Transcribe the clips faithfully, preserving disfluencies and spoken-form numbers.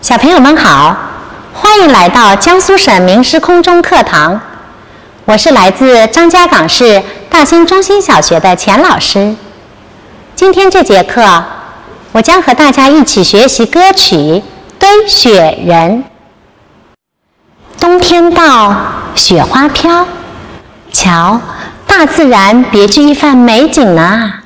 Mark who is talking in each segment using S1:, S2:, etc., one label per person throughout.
S1: 小朋友们好，欢迎来到江苏省名师空中课堂。我是来自张家港市大兴中心小学的钱老师。今天这节课，我将和大家一起学习歌曲《堆雪人》。冬天到，雪花飘，瞧，大自然别具一番美景啊！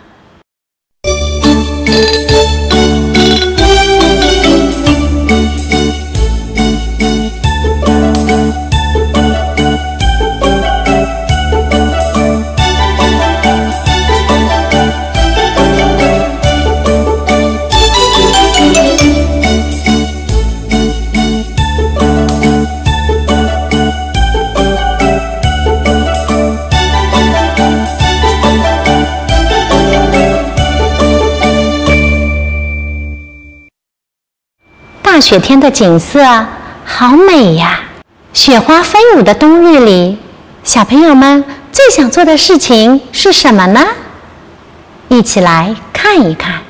S1: 大雪天的景色好美呀！雪花飞舞的冬日里，小朋友们最想做的事情是什么呢？一起来看一看。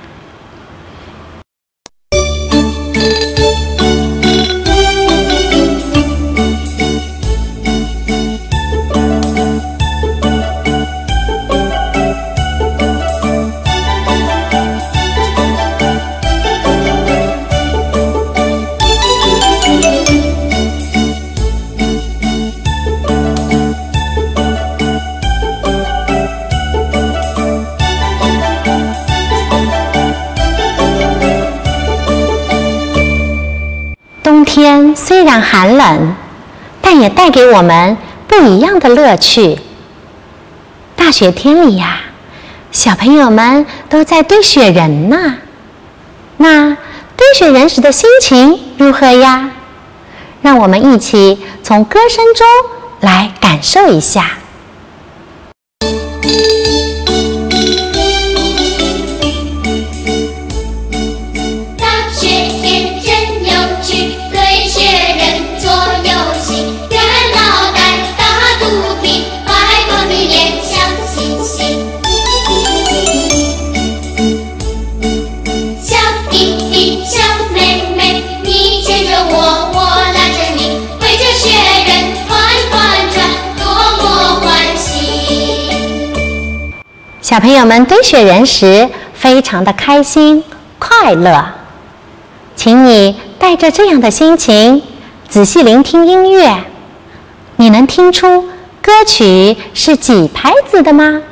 S1: 冬天虽然寒冷，但也带给我们不一样的乐趣。大雪天里呀，小朋友们都在堆雪人呢。那堆雪人时的心情如何呀？让我们一起从歌声中来感受一下。小朋友们堆雪人时非常的开心快乐，请你带着这样的心情仔细聆听音乐，你能听出歌曲是几拍子的吗？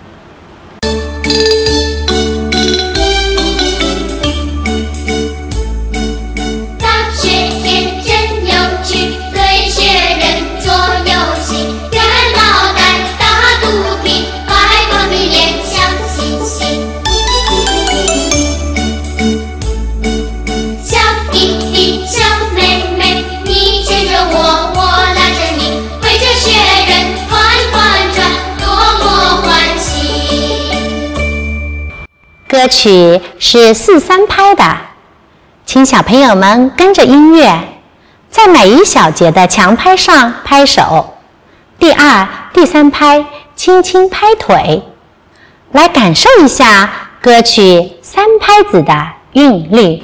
S1: 歌曲是四三拍的，请小朋友们跟着音乐，在每一小节的强拍上拍手，第二、第三拍轻轻拍腿，来感受一下歌曲三拍子的韵律。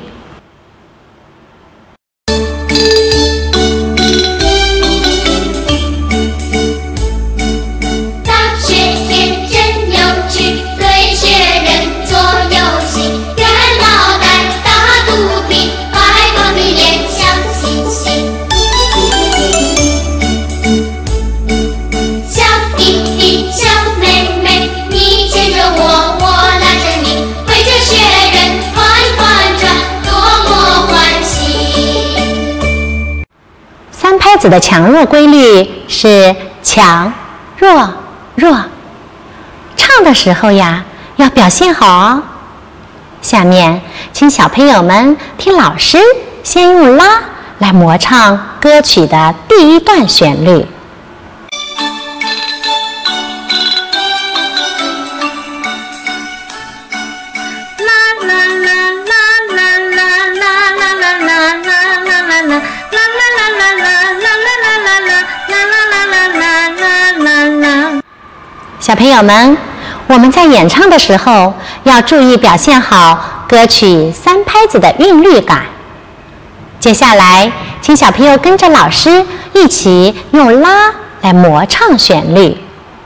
S1: 拍子的强弱规律是强、弱、弱。唱的时候呀，要表现好哦。下面，请小朋友们听老师先用拉来模唱歌曲的第一段旋律。小朋友们，我们在演唱的时候要注意表现好歌曲三拍子的韵律感。 接下来，请小朋友跟着老师一起用拉来模唱旋律。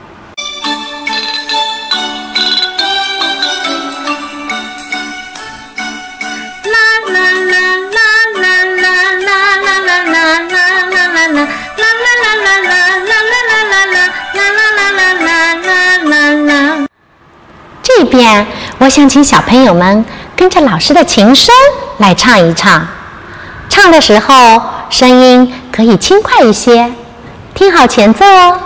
S1: 这边，我想请小朋友们跟着老师的琴声来唱一唱。唱的时候，声音可以轻快一些，听好前奏哦。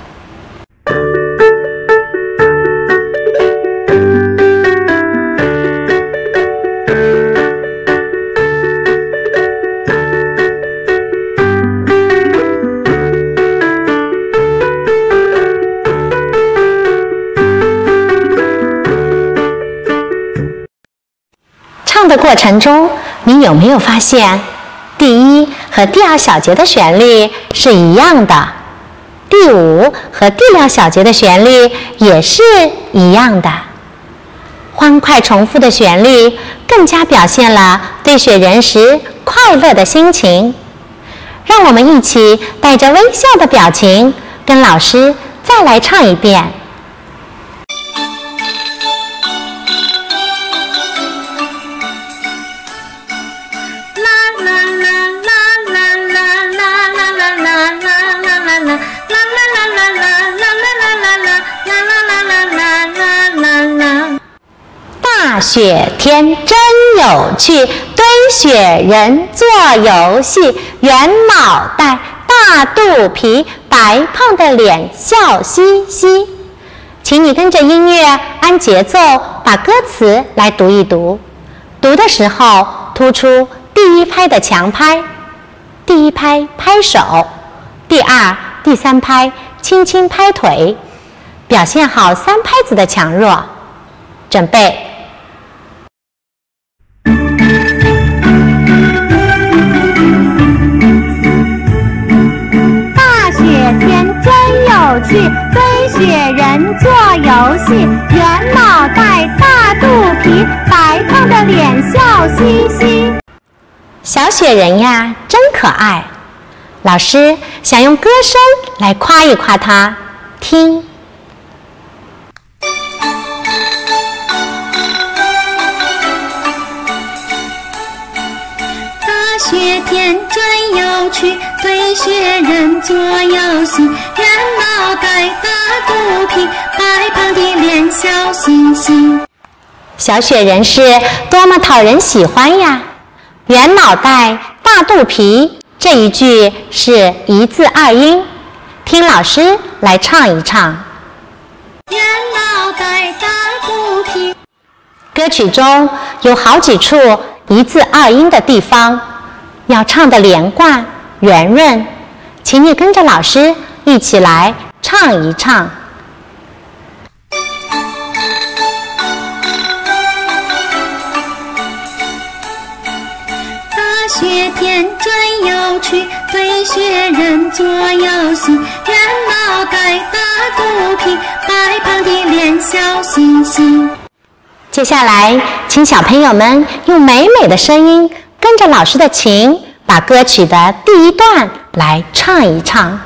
S1: 唱的过程中，你有没有发现，第一和第二小节的旋律是一样的，第五和第六小节的旋律也是一样的？欢快重复的旋律更加表现了对雪人时快乐的心情。让我们一起带着微笑的表情，跟老师再来唱一遍。大雪天真有趣，堆雪人做游戏，圆脑袋大肚皮，白胖的脸笑嘻嘻。请你跟着音乐按节奏把歌词来读一读，读的时候突出第一拍的强拍，第一拍拍手，第二、第三拍轻轻拍腿，表现好三拍子的强弱。准备。天真有趣，堆雪人做游戏，圆脑袋大肚皮，白胖的脸笑嘻嘻。小雪人呀，真可爱。老师想用歌声来夸一夸她，听。大雪天真有趣，堆雪人做游戏，圆脑袋大肚皮，白胖的脸笑嘻嘻。小雪人是多么讨人喜欢呀！圆脑袋大肚皮这一句是一字二音，听老师来唱一唱。圆脑袋大肚皮。歌曲中有好几处一字二音的地方，要唱得连贯圆润，请你跟着老师一起来唱一唱。大雪天真有趣，堆雪人做游戏，圆脑袋大肚皮，白胖的脸笑嘻嘻。接下来，请小朋友们用美美的声音跟着老师的琴，把歌曲的第一段来唱一唱。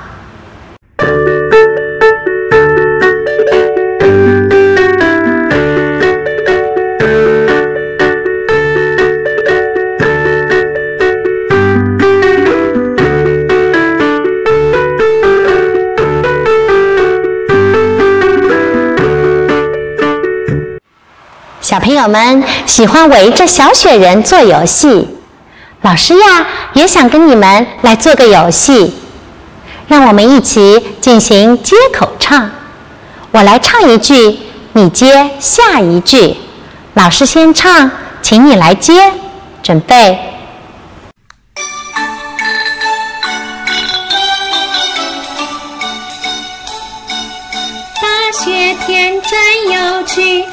S1: 小朋友们喜欢围着小雪人做游戏，老师呀也想跟你们来做个游戏，让我们一起进行接口唱。我来唱一句，你接下一句，老师先唱，请你来接。准备。大雪天真有趣，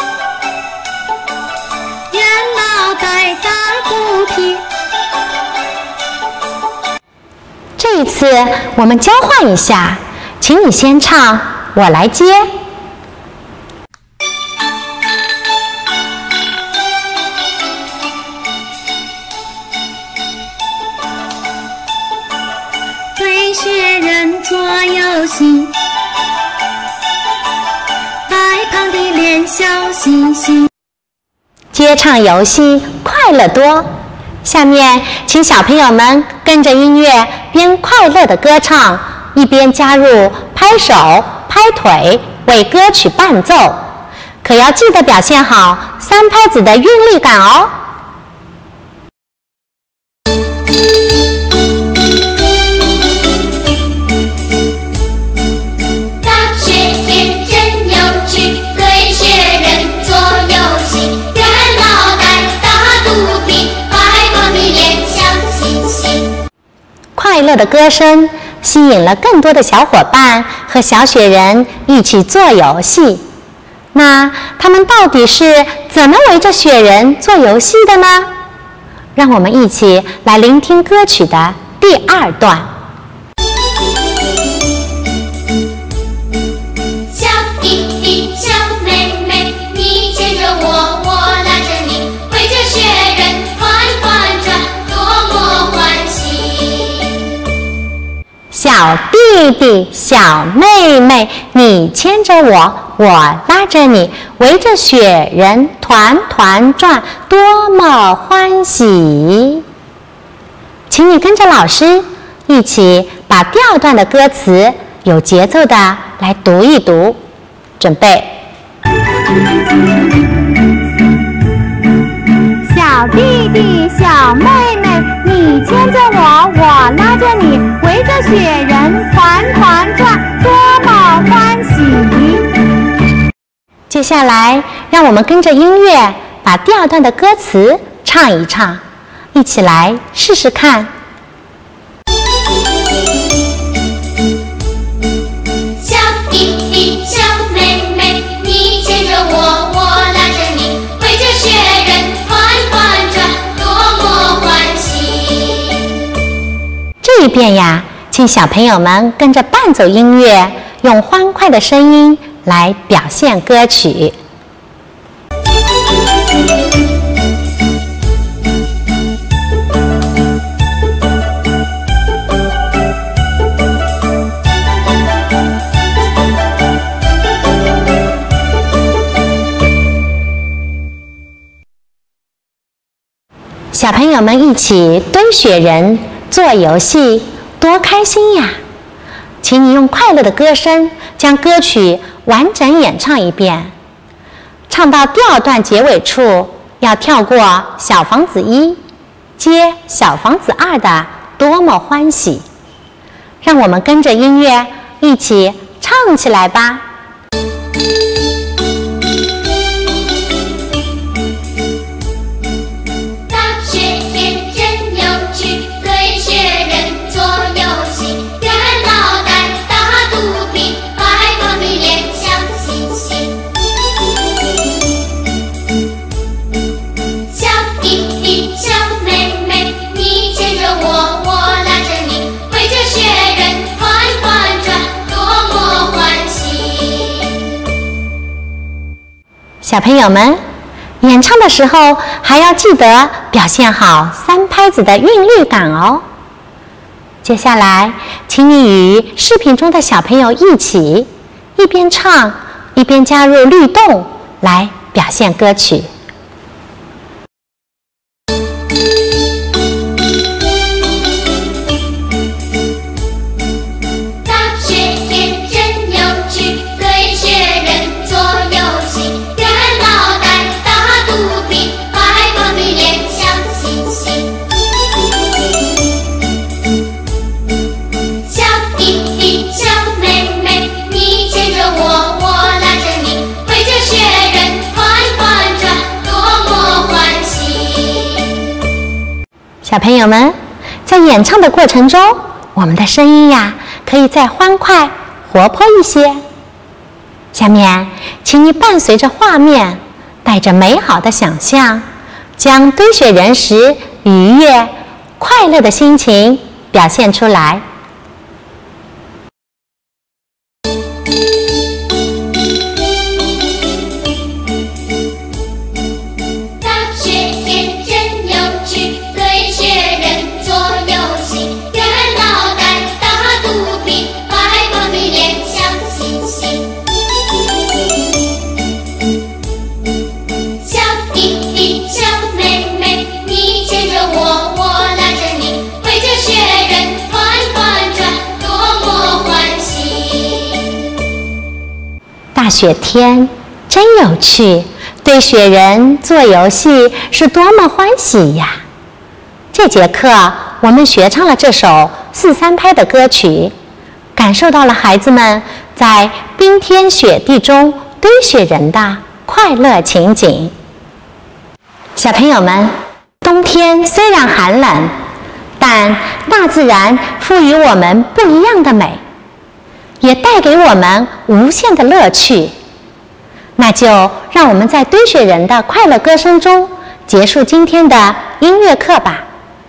S1: 带大肚皮。这一次我们交换一下，请你先唱，我来接。
S2: 戏，爱胖的脸笑嘻嘻。
S1: 接唱游戏快乐多。下面请小朋友们跟着音乐边快乐的歌唱，一边加入拍手拍腿为歌曲伴奏，可要记得表现好三拍子的韵律感哦。快乐的歌声吸引了更多的小伙伴和小雪人一起做游戏。那他们到底是怎么围着雪人做游戏的呢？让我们一起来聆听歌曲的第二段。
S2: 小弟弟小妹妹，你牵着我，我拉着你，围着雪人团团转，多么欢喜。
S1: 小弟弟小妹妹，你牵着我，我拉着你，围着雪人团团转，多么欢喜。请你跟着老师一起把第二段的歌词有节奏的来读一读，准备。
S3: 小弟弟小妹妹，你牵着我，我拉着你，围着雪人团团转，多么欢喜。
S1: 接下来让我们跟着音乐把第二段的歌词唱一唱，一起来试试看。
S2: 小弟弟小妹妹，你牵着我，我拉着你，围着雪人团团转，多么欢喜。
S1: 这一遍呀，请小朋友们跟着伴奏音乐，用欢快的声音来表现歌曲。小朋友们一起堆雪人做游戏，多开心呀！请你用快乐的歌声将歌曲完整演唱一遍。唱到第二段结尾处，要跳过小房子一，接小房子二的多么欢喜。让我们跟着音乐一起唱起来吧。小朋友们，演唱的时候还要记得表现好三拍子的韵律感哦。接下来，请你与视频中的小朋友一起，一边唱一边加入律动来表现歌曲。小朋友们，在演唱的过程中，我们的声音呀，可以再欢快、活泼一些。下面，请你伴随着画面，带着美好的想象，将堆雪人时愉悦、快乐的心情表现出来。
S2: 小
S1: 大雪天真有趣，堆雪人做游戏是多么欢喜呀！这节课我们学唱了这首四三拍的歌曲，感受到了孩子们在冰天雪地中堆雪人的快乐情景。小朋友们，冬天虽然寒冷，但大自然赋予我们不一样的美，也带给我们无限的乐趣。那就让我们在堆雪人的快乐歌声中结束今天的音乐课吧。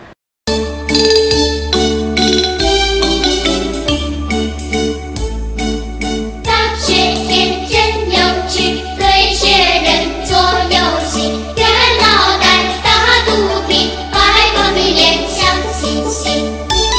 S2: 大雪天真有趣，堆雪人做游戏，圆脑袋大肚皮，白光的脸像星星。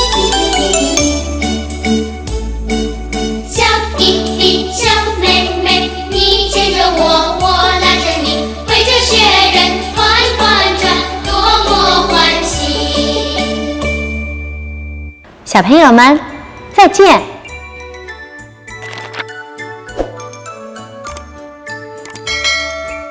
S2: 小弟弟小妹妹，你牵着我，我拉着你，围着雪人团团转，多么欢喜！
S1: 小朋友们，再见。